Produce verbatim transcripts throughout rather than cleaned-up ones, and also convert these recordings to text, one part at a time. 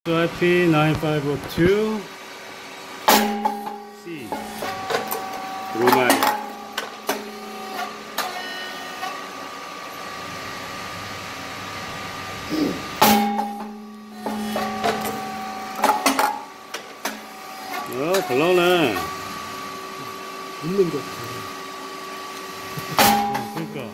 S Y P nine five zero two C 로마리. 어, 잘 나오네. 있는 것 같아. 어, 그러니까.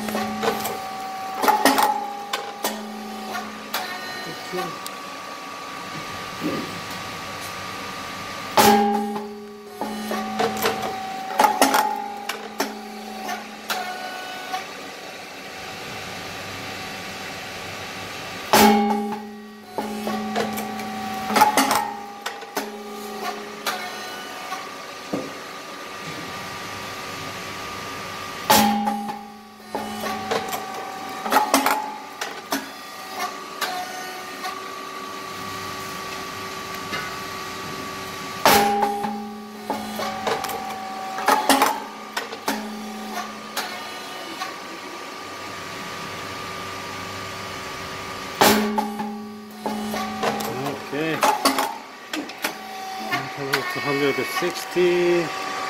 Okay, one hundred sixty,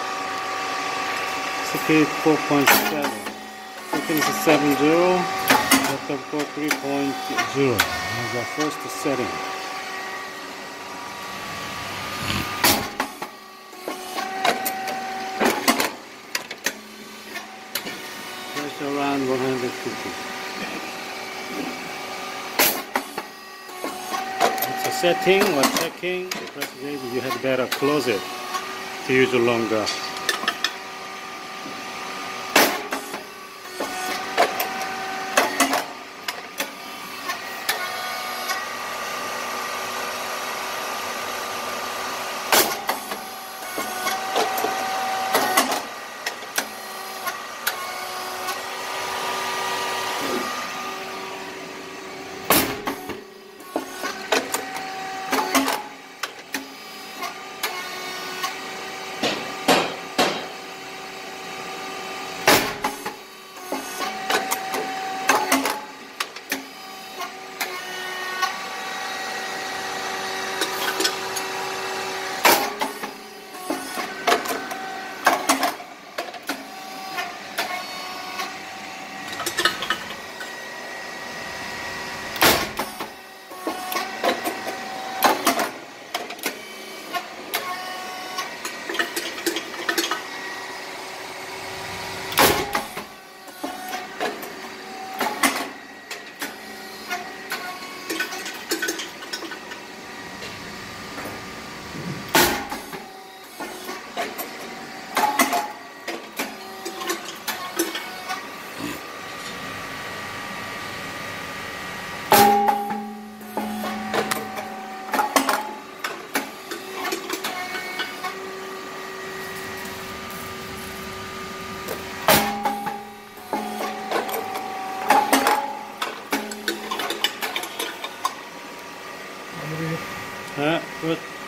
speed four point seven, frequency seven zero, backup three point zero. That's our first setting. Pressure around one hundred fifty. Setting or checking the press gauge, you had better close it to use it longer. Uh, good.